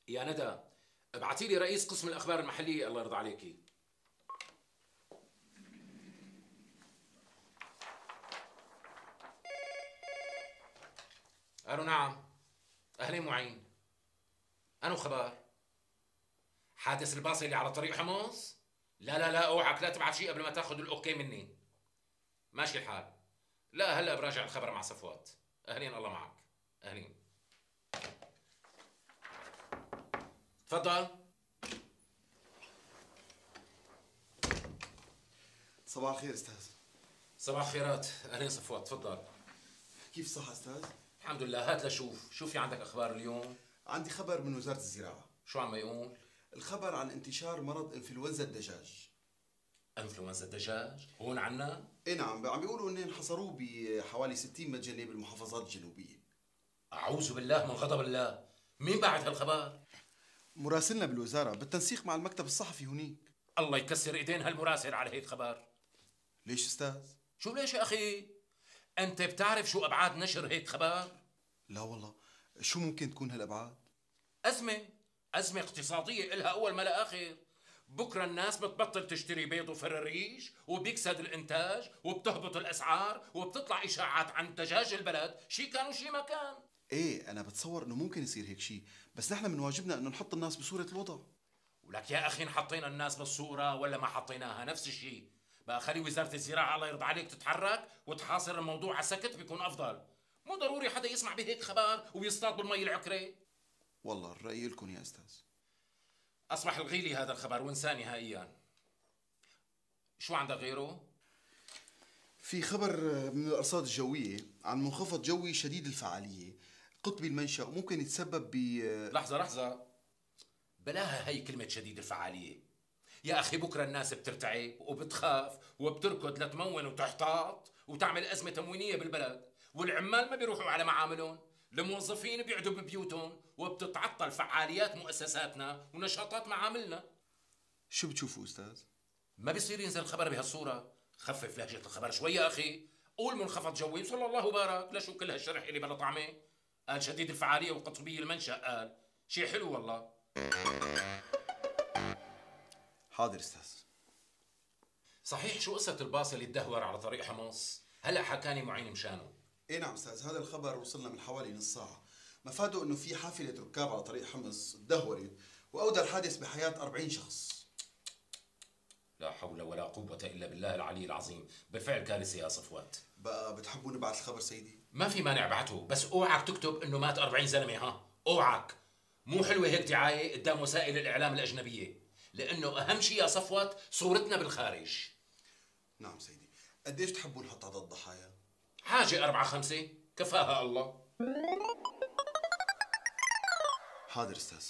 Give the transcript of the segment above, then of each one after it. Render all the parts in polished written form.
يا ندى، ابعتي لي رئيس قسم الاخبار المحليه الله يرضى عليكي. الو نعم. اهلين معين. انو خبر؟ حادث الباص اللي على طريق حمص؟ لا لا لا، اوعك لا تبعت شيء قبل ما تاخذ الاوكي مني. ماشي الحال. لا هلا براجع الخبر مع صفوات. اهلين الله معك. اهلين. تفضل. صباح الخير استاذ. صباح الخيرات. اهلين صفوات، تفضل. كيف صح استاذ؟ الحمد لله. هات لشوف شو في عندك اخبار اليوم. عندي خبر من وزارة الزراعة. شو عم يقول؟ الخبر عن انتشار مرض انفلونزا الدجاج. انفلونزا الدجاج هون عنا؟ اي نعم، عم بيقولوا انهم حصروه بحوالي 60 متجنة بالمحافظات الجنوبية. اعوذ بالله من غضب الله. مين بعت هالخبر؟ مراسلنا بالوزارة بالتنسيق مع المكتب الصحفي هنيك. الله يكسر ايدين هالمراسل على هيك خبر. ليش استاذ؟ شو ليش يا اخي؟ انت بتعرف شو ابعاد نشر هيك خبر؟ لا والله، شو ممكن تكون هالابعاد؟ أزمة اقتصادية إلها أول ما لا آخر. بكرة الناس بتبطل تشتري بيض وفراريش وبيكسد الإنتاج وبتهبط الأسعار وبتطلع إشاعات عن دجاج البلد شي كان وشي ما كان. ايه انا بتصور انه ممكن يصير هيك شيء، بس نحن من واجبنا انه نحط الناس بصورة الوضع. ولك يا أخي حطينا الناس بالصورة ولا ما حطيناها نفس الشيء. بقى خلي وزارة الزراعة الله يرضى عليك تتحرك وتحاصر الموضوع على سكت بيكون أفضل. مو ضروري حدا يسمع بهيك خبر ويصطاد بالمي العكرة. والله الرأي لكم يا استاذ. أصبح الغيلي هذا الخبر وانساه نهائيا. شو عندك غيره؟ في خبر من الأرصاد الجوية عن منخفض جوي شديد الفعالية قطبي المنشأ وممكن يتسبب ب لحظة. بلاها هي كلمة شديد الفعالية. يا أخي بكرة الناس بترتعب وبتخاف وبتركض لتمون وتحتاط وتعمل أزمة تموينية بالبلد، والعمال ما بيروحوا على معاملهم، الموظفين بيقعدوا ببيوتهم، وبتتعطل فعاليات مؤسساتنا ونشاطات معاملنا. شو بتشوفوا أستاذ؟ ما بيصير ينزل الخبر بهالصورة. خفف لهجة الخبر شوي يا أخي. قول منخفض جوي وصلى الله وبارك. لشو كل هالشرح اللي بلا طعمه؟ قال شديد الفعالية وقطبي المنشأ، قال شيء حلو والله. حاضر أستاذ. صحيح شو قصة الباص اللي تدهور على طريق حمص؟ هلا حكاني معين مشانه. ايه نعم استاذ، هذا الخبر وصلنا من حوالي نص ساعة. مفاده انه في حافلة ركاب على طريق حمص تدهورت واودى الحادث بحياة 40 شخص. لا حول ولا قوة إلا بالله العلي العظيم. بالفعل كارثة يا صفوات. بقى بتحبوا نبعث الخبر سيدي؟ ما في مانع ابعته، بس اوعك تكتب انه مات 40 زلمة. ها اوعك. مو حلوة هيك دعاية قدام وسائل الإعلام الأجنبية، لأنه أهم شيء يا صفوت صورتنا بالخارج. نعم سيدي. قديش تحبوا نحط عدد الضحايا؟ حاجة 4 5 كفاها الله. حاضر استاذ.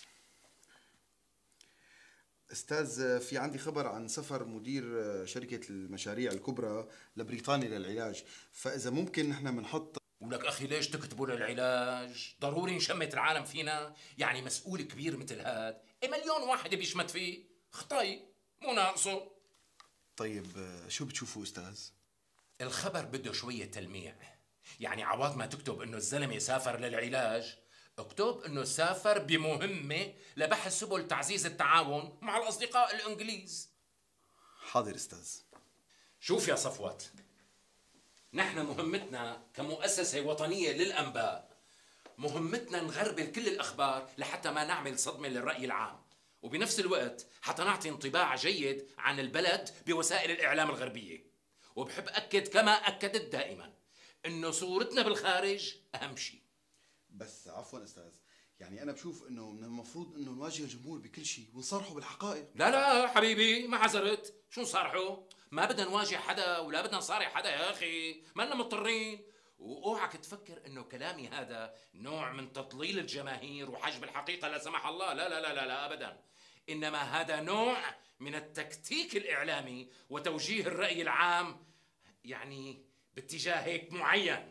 استاذ، في عندي خبر عن سفر مدير شركة المشاريع الكبرى لبريطانيا للعلاج، فإذا ممكن نحن بنحط. ولك أخي ليش تكتبوا للعلاج؟ ضروري نشمت العالم فينا؟ يعني مسؤول كبير مثل هاد مليون واحد بيشمت فيه. خطي مو ناقصه. طيب شو بتشوفوا استاذ؟ الخبر بده شوية تلميع. يعني عوض ما تكتب انه الزلمة سافر للعلاج، اكتب انه سافر بمهمة لبحث سبل تعزيز التعاون مع الاصدقاء الانجليز. حاضر استاذ. شوف يا صفوت، نحن مهمتنا كمؤسسة وطنية للأنباء، مهمتنا نغربل كل الأخبار لحتى ما نعمل صدمة للرأي العام، وبنفس الوقت حتى نعطي انطباع جيد عن البلد بوسائل الإعلام الغربية. وبحب أكد كما أكدت دائما إنه صورتنا بالخارج أهم شيء. بس عفوا استاذ، يعني انا بشوف انه من المفروض انه نواجه الجمهور بكل شيء ونصارحه بالحقائق. لا لا حبيبي، ما عذرت. شو نصارحه؟ ما بدنا نواجه حدا ولا بدنا نصارح حدا يا أخي، ما لنا مضطرين. واوعك تفكر انه كلامي هذا نوع من تضليل الجماهير وحجب الحقيقة لا سمح الله. لا لا لا لا, لا ابدا. انما هذا نوع من التكتيك الاعلامي وتوجيه الرأي العام، يعني باتجاه هيك معين.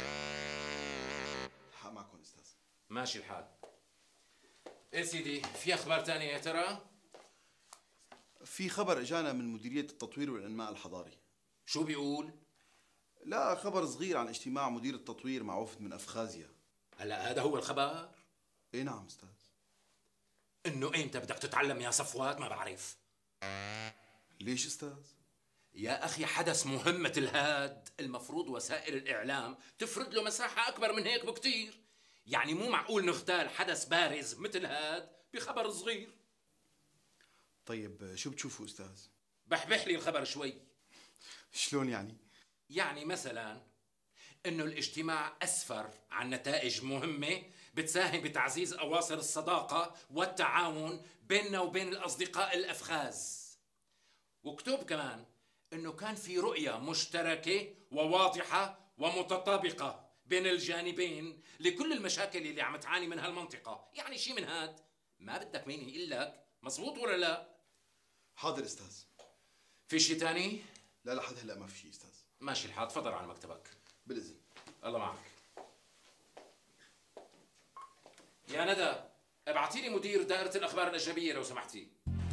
الحق معكم استاذ. ماشي الحال. ايه سيدي، في اخبار تانية يا ترى؟ في خبر اجانا من مديرية التطوير والانماء الحضاري. شو بيقول؟ لا، خبر صغير عن اجتماع مدير التطوير مع وفد من افخاذيا. هلا هذا هو الخبر؟ اي نعم استاذ. انه ايمتى بدك تتعلم يا صفوات ما بعرف. ليش استاذ؟ يا اخي حدث مهم مثل هاد المفروض وسائل الاعلام تفرد له مساحه اكبر من هيك بكتير. يعني مو معقول نغتال حدث بارز مثل هاد بخبر صغير. طيب شو بتشوفوا استاذ؟ بحبح لي الخبر شوي. شلون يعني؟ يعني مثلا انه الاجتماع اسفر عن نتائج مهمه بتساهم بتعزيز اواصر الصداقه والتعاون بيننا وبين الاصدقاء الافخاذ. وكتب كمان انه كان في رؤيه مشتركه وواضحه ومتطابقه بين الجانبين لكل المشاكل اللي عم تعاني منها المنطقه. يعني شيء من هاد ما بدك مين يقول لك مزبوط ولا لا؟ حاضر استاذ. في شيء تاني؟ لا لحد هلا ما في شيء استاذ. ماشي الحال، تفضل على مكتبك. بالاذن. الله معك. يا ندى ابعتي لي مدير دائرة الأخبار الأجنبية لو سمحتي.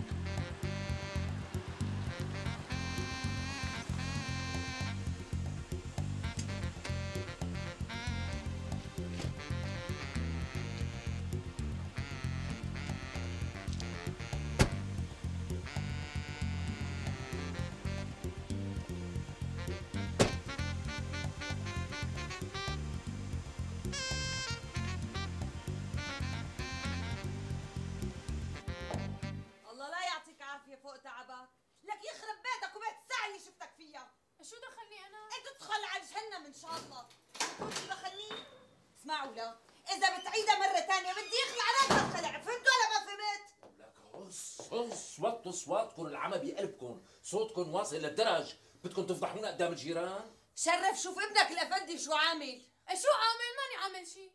الله لا يعطيك عافية فوق تعبك، لك يخرب بيتك وبيت الساعة اللي شفتك فيها. شو دخلني انا؟ انت تدخل على جهنم ان شاء الله. كنت دخلني؟ اسمعوا لا، إذا بتعيدها مرة ثانية بدي يخلع راسك الخلع، فهمت ولا ما فهمت؟ لك هص وطوا صواتكم، العمى بقلبكم، صوتكم واصل للدرج، بدكم تفضحونا قدام الجيران؟ شرف شوف ابنك الأفندي شو عامل. شو عامل؟ ماني عامل شي.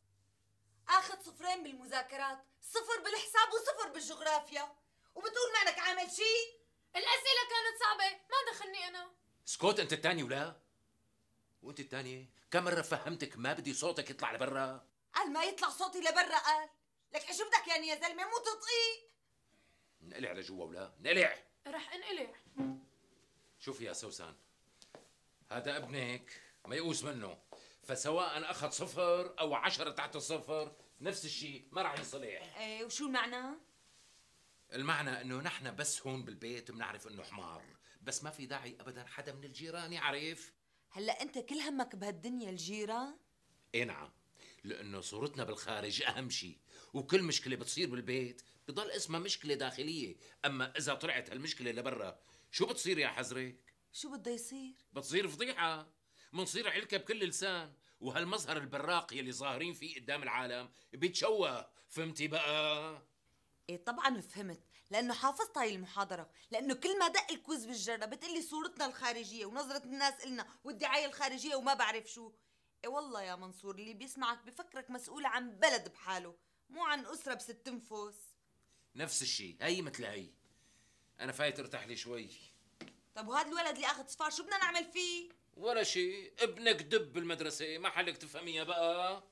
اخذ صفرين بالمذاكرات، صفر بالحساب وصفر بالجغرافيا، وبتقول مانك عامل شي؟ الأسئلة كانت صعبة، ما دخلني أنا. اسكت انت الثاني ولا؟ وانت الثانية كم مرة فهمتك ما بدي صوتك يطلع لبرا؟ قال ما يطلع صوتي لبرا قال. لك شو بدك يعني يا زلمة مو تطقيق؟ نقلع لجوا ولا؟ نقلع. رح انقلع. شوفي يا سوسن، هذا ابنك ميؤوس منه، فسواء اخذ صفر او 10 تحت الصفر نفس الشيء ما راح ينصلح. ايه وشو المعنى؟ المعنى انه نحن بس هون بالبيت بنعرف انه حمار، بس ما في داعي ابدا حدا من الجيران يعرف. هلا انت كل همك بهالدنيا الجيران؟ ايه نعم، لانه صورتنا بالخارج اهم شيء، وكل مشكله بتصير بالبيت بضل اسمها مشكله داخليه، اما اذا طلعت هالمشكله لبرا شو بتصير يا حزرك؟ شو بده يصير؟ بتصير فضيحه، منصير علكة بكل لسان، وهالمظهر البراق يلي ظاهرين فيه قدام العالم بيتشوه، فهمتي بقى؟ ايه طبعا فهمت، لانه حافظت هاي المحاضره، لانه كل ما دق الكوز بالجره بتقلي صورتنا الخارجيه ونظره الناس إلنا والدعايه الخارجيه وما بعرف شو. ايه والله يا منصور اللي بيسمعك بفكرك مسؤول عن بلد بحاله، مو عن اسره بست انفس. نفس الشيء، هي مثل هي. انا فايت ارتاح لي شوي. طب وهذا الولد اللي اخذ صفار شو بدنا نعمل فيه؟ ولا شيء، ابنك دب بالمدرسه، ما حلك تفهميها بقى.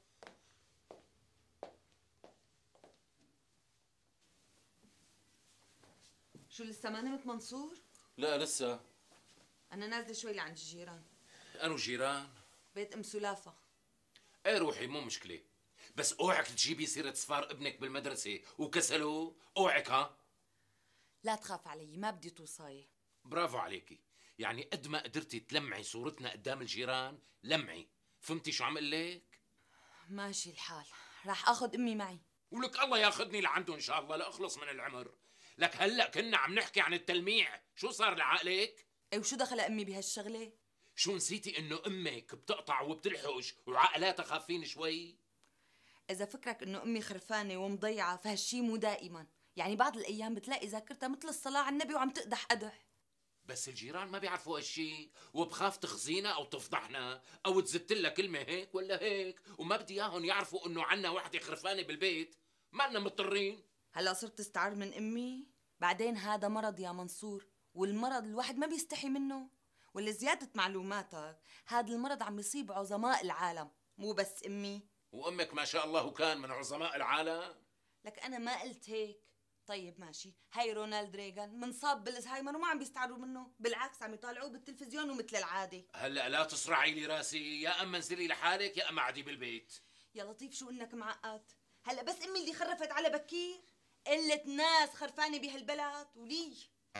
شو لسه ما نمت منصور؟ لا لسه. انا نازله شوي لعند الجيران. انو جيران؟ بيت ام سلافه. ايه روحي مو مشكله، بس اوعك تجيبي سيره صفار ابنك بالمدرسه وكسله، اوعك ها. لا تخاف علي، ما بدي توصايه. برافو عليكي، يعني قد ما قدرتي تلمعي صورتنا قدام الجيران لمعي، فهمتي شو عم قل لك؟ ماشي الحال، راح اخذ امي معي. ولك الله ياخذني لعنده ان شاء الله لاخلص من العمر. لك هلا كنا عم نحكي عن التلميع، شو صار لعقلك؟ ايه وشو دخل امي بهالشغله؟ شو نسيتي انه امك بتقطع وبتلحش وعقلاتها خافين شوي؟ اذا فكرك انه امي خرفانه ومضيعه فهالشي مو دائما، يعني بعض الايام بتلاقي ذاكرتها مثل الصلاه على النبي وعم تقدح قدح. بس الجيران ما بيعرفوا هالشي، وبخاف تخزينا او تفضحنا او تزت لها كلمه هيك ولا هيك، وما بدي اياهم يعرفوا انه عنا وحده خرفانه بالبيت، ما لنا مضطرين. هلا صرت تستعر من امي؟ بعدين هذا مرض يا منصور، والمرض الواحد ما بيستحي منه. ولزياده معلوماتك، هذا المرض عم يصيب عظماء العالم، مو بس امي. وامك ما شاء الله كان من عظماء العالم. لك انا ما قلت هيك. طيب ماشي، هاي رونالد ريغان منصاب بالزهايمر وما عم بيستعروا منه، بالعكس عم يطالعوه بالتلفزيون ومثل العاده. هلا لا تصرعي لي راسي، يا اما انزلي لحالك يا اما عدي بالبيت. يا لطيف شو انك معقد. هلا بس امي اللي خرفت على بكير؟ قلة ناس خرفانة بهالبلد ولي.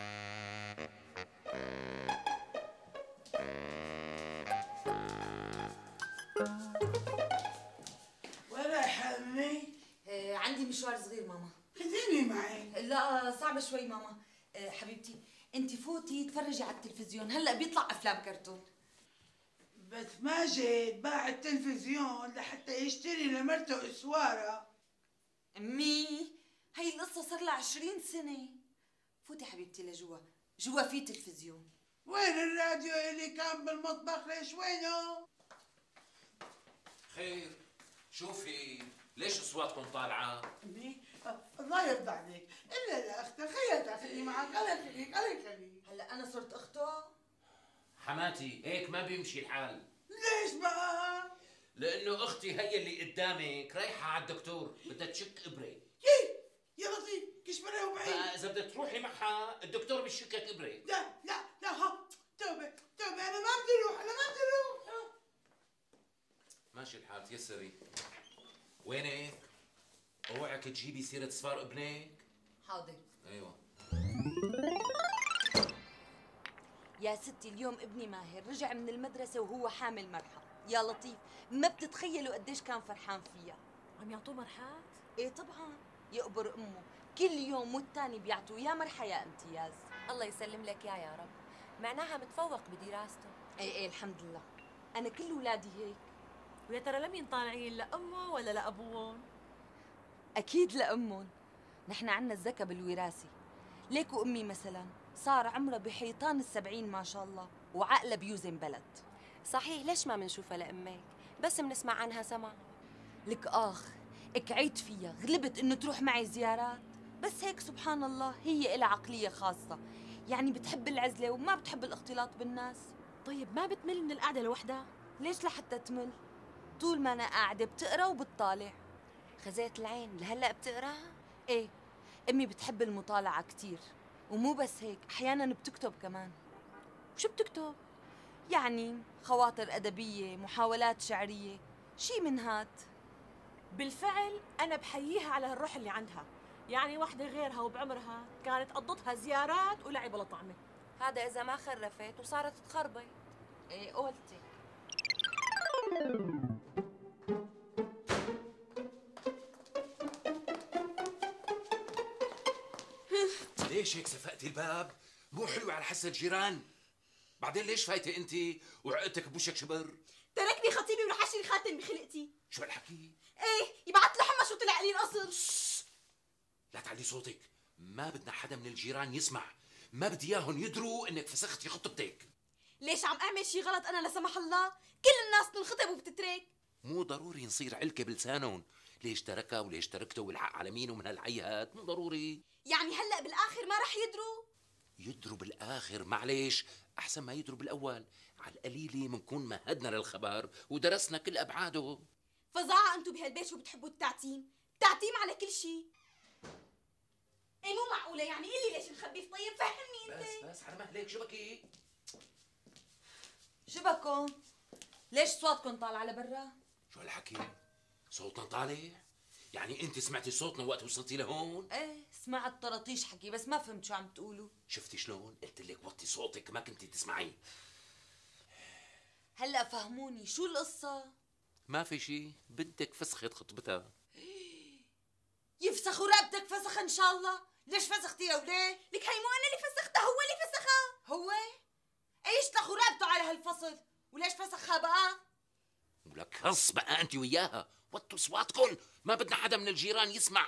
ولا حمي. عندي مشوار صغير ماما. خذيني معي. لا صعبة شوي ماما. حبيبتي انت فوتي تفرجي على التلفزيون، هلا بيطلع افلام كرتون. بس ماجد باع التلفزيون لحتى يشتري لمرته اسواره. امي هي القصة صار لها 20 سنة. فوتي حبيبتي لجوا، جوا في تلفزيون. وين الراديو اللي كان بالمطبخ؟ ليش وينه؟ خير، شوفي ليش اصواتكم طالعه؟ امي الله يرضى عليك، الا لاختك خليها تاخذني معك. الله يخليك الله يخليك. هلا انا صرت اخته؟ حماتي هيك ما بيمشي الحال. ليش بقى؟ لانه اختي هي اللي قدامك رايحه على الدكتور بدها تشك ابره. يا لطيف كشبرة وبعيد. فاذا بدك تروحي معها الدكتور بيشكك ابره. لا ها، توبه توبه، انا ما بدي اروح، انا ما بدي اروح. ماشي الحال، تيسري. وينك؟ اوعك تجيبي سيرة صفار ابنك. حاضر. ايوه. يا ستي اليوم ابني ماهر رجع من المدرسة وهو حامل مرحى. يا لطيف ما بتتخيلوا قديش كان فرحان فيها. عم يعطوه مرحات؟ ايه طبعا، يقبر امه كل يوم والتاني بيعطوا يا مرحى يا امتياز. الله يسلم لك يا رب. معناها متفوق بدراسته. ايه الحمد لله، انا كل ولادي هيك. ويا ترى لمين طالعين، لأمه ولا لأبوهم؟ اكيد لامهم، نحن عنا الزكاة بالوراثة. ليكو امي مثلا صار عمرها بحيطان ال70 ما شاء الله، وعقلها بيوزن بلد. صحيح، ليش ما منشوفها لأمك؟ بس منسمع عنها سما. لك اكعيت فيها، غلبت انه تروح معي زيارات، بس هيك سبحان الله هي إلها عقلية خاصة، يعني بتحب العزلة وما بتحب الاختلاط بالناس. طيب ما بتمل من القعدة لوحدها؟ ليش لحتى تمل؟ طول ما انا قاعدة بتقرا وبتطالع. خزيت العين لهلا بتقرا؟ ايه، امي بتحب المطالعة كتير، ومو بس هيك احيانا بتكتب كمان. وشو بتكتب؟ يعني خواطر أدبية، محاولات شعرية، شي من هاد. بالفعل أنا بحييها على هالروح اللي عندها، يعني واحدة غيرها وبعمرها كانت قضتها زيارات ولعب ولا طعمة. هذا إذا ما خرفت وصارت تخربط. ايه قولتي. ليش هيك سفقتي الباب؟ مو حلو على حس الجيران. بعدين ليش فايته انت وعقدتك بوشك شبر؟ تركني خطيبي وراح اشتري خاتم بخلقتي. شو هالحكي؟ ايه يبعت له حمى شو طلع لي القصر. لا تعلي صوتك، ما بدنا حدا من الجيران يسمع، ما بدي اياهم يدروا انك فسختي خطبتك. ليش عم اعمل شي غلط انا لا سمح الله؟ كل الناس تنخطب وبتترك. مو ضروري نصير علكة بلسانهم، ليش تركها وليش تركته والحق على مين ومن هالعيهات، مو ضروري. يعني هلا بالاخر ما رح يدروا؟ يدروا بالاخر معليش، احسن ما يدروا بالاول، على القليله منكون مهدنا للخبر ودرسنا كل ابعاده. فظاعة انتو بهالبيت شو بتحبوا التعتيم؟ تعتيم على كل شي. ايه مو معقولة، يعني قلي ليش مخبي؟ طيب فهمني انت. بس على مهلك، شو بكي؟ شو بكون؟ ليش صوتكم طالع لبرا؟ شو هالحكي؟ صوتنا طالع؟ يعني انت سمعتي صوتنا وقت وصلتي لهون؟ ايه سمعت طرطيش حكي، بس ما فهمت شو عم تقولوا. شفتي شلون؟ قلت لك وطي صوتك، ما كنتي تسمعي. هلا فهموني شو القصة؟ ما في شي، بنتك فسخت خطبتها. يفسخوا رقبتك فسخ ان شاء الله. ليش فسختي يا وليه؟ لك هي مو انا اللي فسختها، هو اللي فسخها. هو؟ ايش لخوا رقبته على هالفصل؟ وليش فسخها بقى؟ ولك خص بقى انت وياها، وطوا اصواتكم، ما بدنا حدا من الجيران يسمع.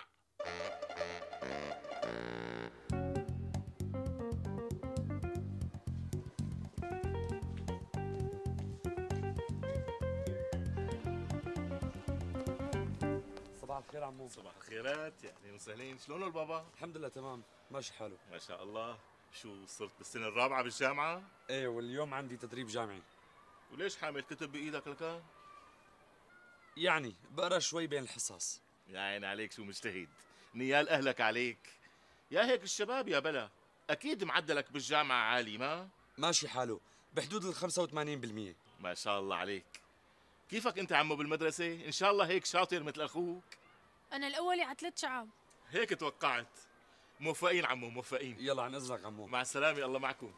صباح الخير عمو. صباح الخيرات، يا اهلين وسهلين، شلونه البابا؟ الحمد لله تمام، ماشي حاله. ما شاء الله. شو صرت بالسنة الرابعة بالجامعة؟ ايه، واليوم عندي تدريب جامعي. وليش حامل كتب بإيدك لكان؟ يعني بقرا شوي بين الحصص. يا عين عليك، شو مجتهد، نيال أهلك عليك. يا هيك الشباب يا بلا، أكيد معدلك بالجامعة عالي ما؟ ماشي حاله، بحدود ال 85%. ما شاء الله عليك. كيفك أنت عمو بالمدرسة؟ إن شاء الله هيك شاطر مثل أخوك؟ أنا الأولي على 3 شعب. هيك توقعت. موفقين عمو، موفقين. يلا عن اذنك عمو. مع السلامة، الله معكم.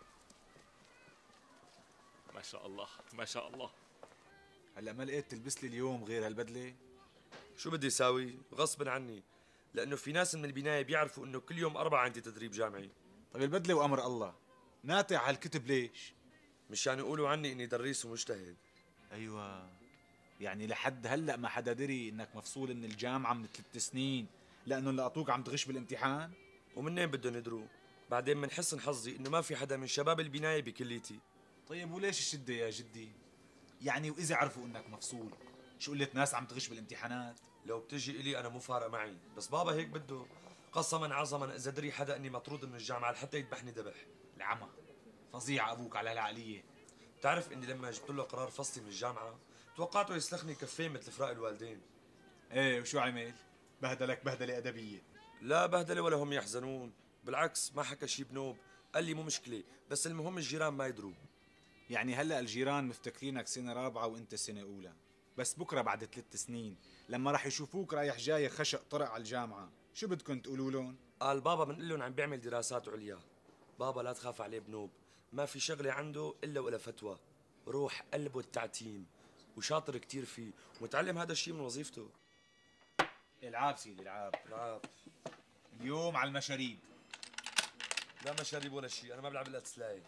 ما شاء الله ما شاء الله. هلا ما لقيت تلبس لي اليوم غير هالبدله؟ شو بدي اساوي؟ غصبا عني، لانه في ناس من البنايه بيعرفوا انه كل يوم 4 عندي تدريب جامعي. طيب البدله وامر الله، ناطع هالكتب ليش؟ مشان يقولوا عني اني دريس ومجتهد. ايوه، يعني لحد هلا ما حدا دري انك مفصول من الجامعه من 3 سنين لانه لقطوك عم تغش بالامتحان؟ ومنين بدهم يدروا؟ بعدين من حسن حظي انه ما في حدا من شباب البنايه بكليتي. طيب وليش الشده يا جدي؟ يعني واذا عرفوا انك مفصول، شو قلت ناس عم تغش بالامتحانات؟ لو بتجي الي انا مو فارق معي، بس بابا هيك بده. قسما عظما اذا دري حدا اني مطرود من الجامعه لحتى يذبحني ذبح. العمى فظيع ابوك على العقليه. بتعرف اني لما جبت له قرار فصلي من الجامعه توقعته يسلخني كفين مثل فراق الوالدين. ايه وشو عمل؟ بهدلك بهدله ادبيه؟ لا بهدله ولا هم يحزنون، بالعكس ما حكى شي بنوب، قال لي مو مشكله بس المهم الجيران ما يدروا. يعني هلا الجيران مفتكرينك سنه رابعه وانت سنه اولى، بس بكره بعد 3 سنين لما راح يشوفوك رايح جاي خشق طرق على الجامعه، شو بدكم تقولوا لهم؟ قال بابا بنقول لهم عم بيعمل دراسات عليا. بابا لا تخاف عليه بنوب، ما في شغله عنده الا ولا فتوى، روح قلبه التعتيم وشاطر كتير فيه ومتعلم هذا الشيء من وظيفته. العاب سيدي العاب. العاب اليوم على المشاريب. لا مشاريب ولا شيء، انا ما بلعب الا تسلايه.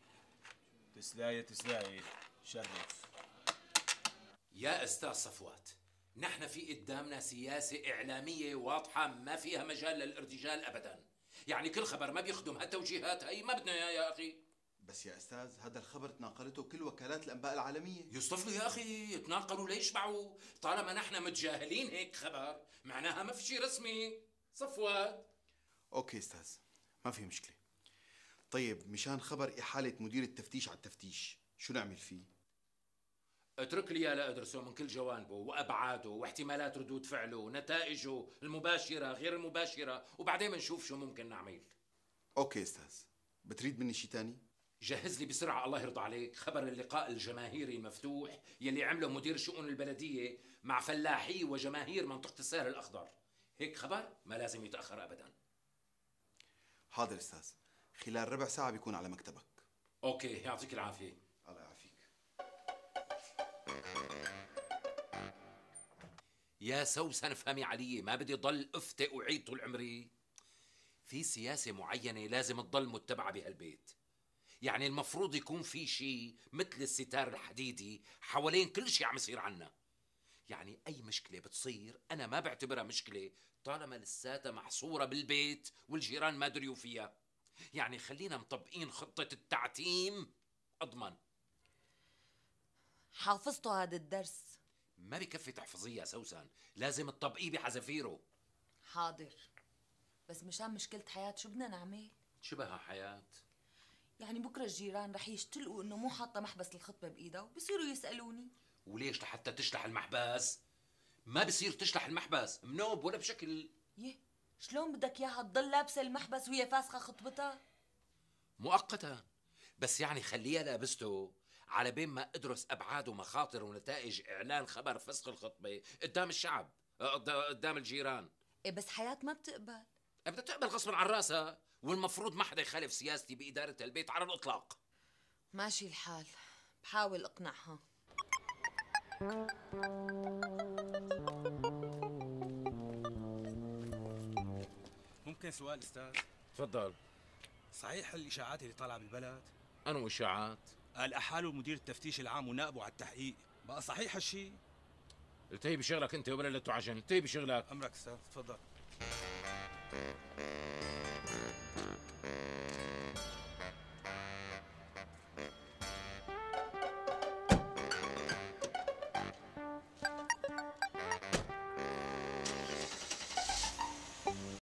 تسلايه شرف. يا استاذ صفوات، نحن في قدامنا سياسة إعلامية واضحة ما فيها مجال للارتجال أبدا. يعني كل خبر ما بيخدم هالتوجيهات هي ما بدنا إياه يا أخي. بس يا أستاذ هذا الخبر تناقلته كل وكالات الأنباء العالمية. يصطفلوا يا أخي، يتناقلوا ليشبعوا. طالما نحن متجاهلين هيك خبر معناها ما في شيء رسمي. صفوات أوكي أستاذ، ما في مشكلة. طيب مشان خبر إحالة مدير التفتيش على التفتيش شو نعمل فيه؟ اترك لي لا أدرسه من كل جوانبه وأبعاده واحتمالات ردود فعله ونتائجه المباشرة غير المباشرة، وبعدين بنشوف شو ممكن نعمل. أوكي أستاذ، بتريد مني شي تاني؟ جهز لي بسرعة الله يرضى عليك خبر اللقاء الجماهيري المفتوح يلي عمله مدير شؤون البلدية مع فلاحي وجماهير منطقة الساهل الأخضر. هيك خبر ما لازم يتأخر أبدا. حاضر أستاذ، خلال ربع ساعة بيكون على مكتبك. أوكي يعطيك العافية. الله يعافيك. يا سوسن افهمي علي، ما بدي ضل أفتئ وعيد طول عمري. في سياسة معينة لازم تضل متبعة بهالبيت. يعني المفروض يكون في شيء مثل الستار الحديدي حوالين كل شيء عم يصير عنا. يعني أي مشكلة بتصير أنا ما بعتبرها مشكلة طالما لساتها محصورة بالبيت والجيران ما دريوا فيها. يعني خلينا مطبقين خطة التعتيم أضمن. حافظتوا هذا الدرس؟ ما بكفي تحفظيه يا سوسن، لازم تطبقيه بحذافيره. حاضر، بس مشان مشكلة حياة شو بدنا نعمل؟ شبه حياة؟ يعني بكرة الجيران رح يشتلقوا انه مو حاطة محبس الخطبة بايدها وبصيروا يسألوني. وليش لحتى تشلح المحبس؟ ما بصير تشلح المحبس منوب ولا بشكل. يه شلون بدك اياها تضل لابسة المحبس وهي فاسخة خطبتها؟ مؤقتا، بس يعني خليها لابسته على بين ما ادرس ابعاد ومخاطر ونتائج اعلان خبر فسخ الخطبة قدام الشعب قدام الجيران. ايه بس حياة ما بتقبل. بدها تقبل غصبا عن راسها، والمفروض ما حدا يخالف سياستي بإدارة البيت على الإطلاق. ماشي الحال، بحاول اقنعها. ممكن سؤال استاذ؟ تفضل. صحيح الاشاعات اللي طالعه بالبلد؟ أنو إشاعات؟ قال احالوا مدير التفتيش العام ونائبه على التحقيق، بقى صحيح هالشيء؟ التهي بشغلك انت وبلا لا تعجن، التهي بشغلك. امرك استاذ، تفضل.